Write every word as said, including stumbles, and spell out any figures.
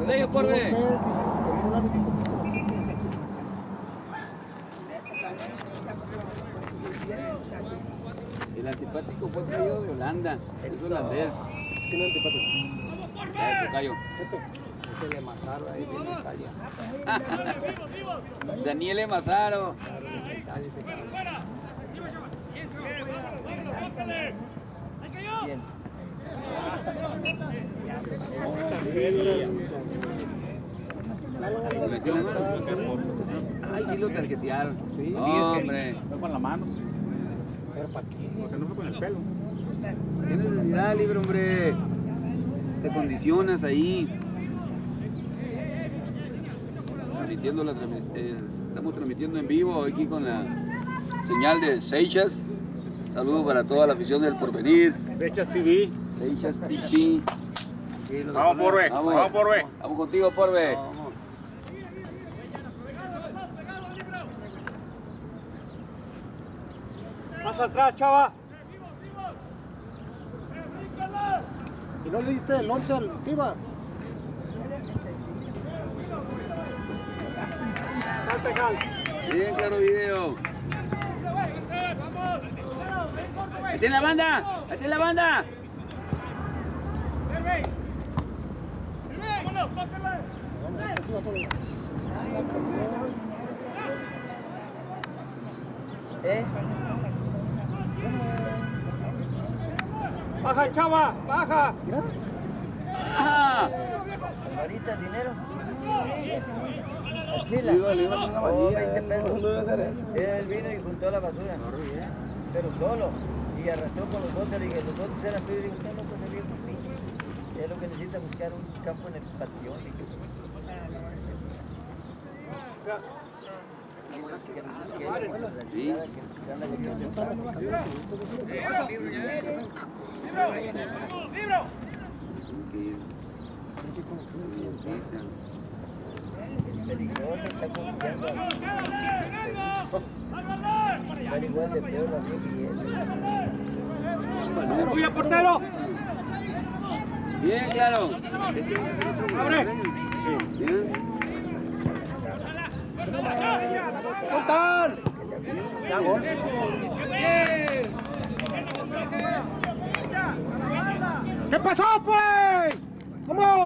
De ellos por ver. El antipático fue traído de Holanda, es holandés. ¿Quién es antipático? Ya, tocayo. Ese de Mazaro ahí de Italia. Daniele Mazzaro. Bien. ¿Le metió la mano? Ay, sí lo tarjetearon. Sí, No, hombre. Fue con la mano. ¿Pero para qué? Porque no fue con el pelo. ¿Qué necesidad, libre, hombre? Te condicionas ahí. Transmitiendo la, eh, estamos transmitiendo en vivo aquí con la señal de Seixas. Saludos para toda la afición del Porvenir. Seixas T V. Seixas T V. Vamos, Porve. Vamos, Vamos, Porve. Vamos contigo, Porve. Más atrás, chava. ¿Y no le diste el once al Tiva? Salte, Cal. Bien, claro video. ¡Ahí tiene la banda! ¡Ahí tiene la banda! ¿Eh? Baja, chava, baja. ¡Ajá! ¿Ahorita dinero? Chila. Le iba a una Oh, valía, veinte pesos. no debe hacer eso. Él vino y juntó la basura. Pero solo. Y arrastró con los botes. Le dije, los botes eran tuyos. Y digo, usted no puede salir por mí. Es lo que necesita buscar un campo en el panteón. Dije. Sí. Peligroso, está confiando. Está igual de peor a mí y él. ¡Tuya, portero! Bien, claro. ¡Abre! Bien. ¡Total! Ya, gol. ¿Qué pasó, pues? ¿Cómo?